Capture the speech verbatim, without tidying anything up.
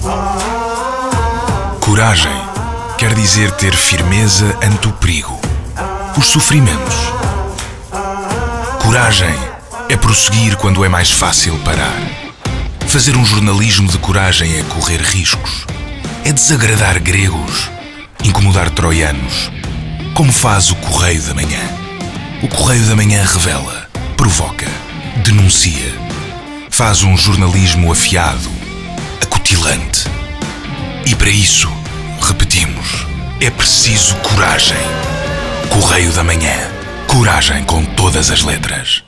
Coragem quer dizer ter firmeza ante o perigo, os sofrimentos. Coragem é prosseguir quando é mais fácil parar. Fazer um jornalismo de coragem é correr riscos, é desagradar gregos, incomodar troianos, como faz o Correio da Manhã. O Correio da Manhã revela, provoca, denuncia. Faz um jornalismo afiado, acutilante. E para isso, repetimos, é preciso coragem. Correio da Manhã. Coragem com todas as letras.